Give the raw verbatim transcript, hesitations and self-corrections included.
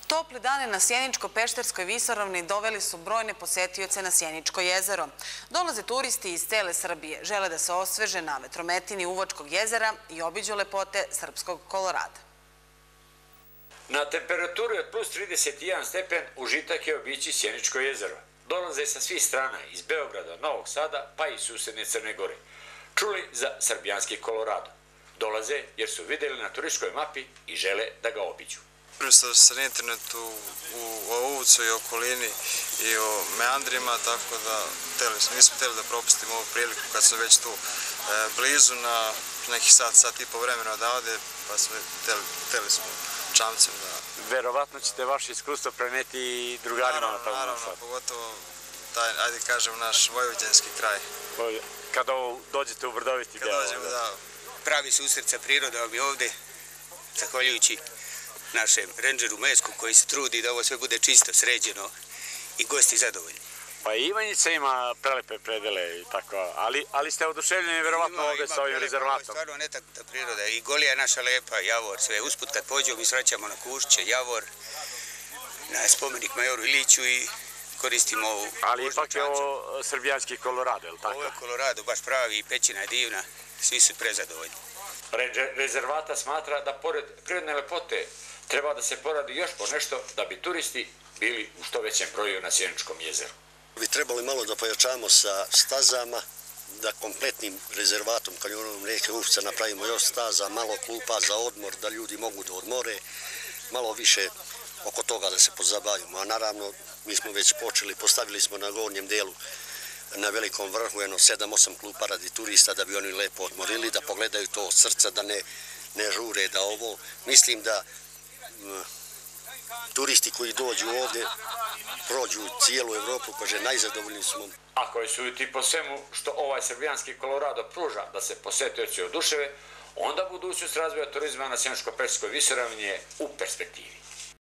Topli dani na Sjeničko-Pešterskoj visoravni doveli su brojne posetioce na Sjeničko jezero. Dolaze turisti iz cele Srbije, žele da se osveže na vetrometini Uvačkog jezera i obiđu lepote srpskog Kolorada. Na temperaturi od plus trideset jedan stepen užitak je obići Sjeničko jezero. Dolaze sa svih strana, iz Beograda, Novog Sada, pa i susedne Crne Gore. Čuli za srbijanski Kolorado. Dolaze jer su vidjeli na turističkoj mapi i žele da ga obiđu. Prvo sam na internetu o Uvucu i okolini i o meandrima, tako da nismo htjeli da propustimo ovu priliku kad smo već tu blizu na nekih sat, sat i po vremena odavde, pa smo htjeli smo čamcem da... Verovatno ćete vaše iskustvo preneti i drugarima na tamo. Naravno, pogotovo taj, ajde kažem, naš vojvođanski kraj. Kada dođete u Brdoviti deo. Kada dođemo, da. Pravi susret sa prirodom i ovde, zahvaljujući našem rendžeru Mesku koji se trudi da ovo sve bude čisto, sređeno i gosti zadovoljni. Pa i Ivanjica ima prelepe predele i tako, ali ste oduševljeni verovatno ovde sa ovim rezervatom. Stvarno netaknuta priroda i Golija je naša lepa, Javor, sve usput kad pođemo mi srećamo na Kušće, Javor, na spomenik majoru Iliću i koristimo ovu... Ali ipak je ovo srbijanski Kolorado, je li tako? Ovo je Kolorado, baš pravi, pećina je divna, svi su prezadovoljni. Rezervata smatra da pored prirodne lepote treba da se poradi još po nešto da bi turisti bili u što većem broju na Sjeničkom jezeru. Bi trebali malo da pojačamo sa stazama, da kompletnim rezervatom kanjonom rijeke Uvca napravimo još staza, malo klupa za odmor, da ljudi mogu da odmore, malo više oko toga da se pozabavimo. A naravno, mi smo već počeli, postavili smo na gornjem delu, na velikom vrhu, jedno sedam osam klupa radi turista, da bi oni lepo odmorili, da pogledaju to od srca, da ne, ne žure, da ovo. Mislim da m, turisti koji dođu ovde prođu cijelu Evropu, kaže, najzadovoljni smo. Ako je suditi po svemu što ovaj srbijanski Kolorado pruža da se posetioci oduševe, onda budućnost razvoja turizma na Sjeničko-Pešterskoj visoravni je u perspektivi.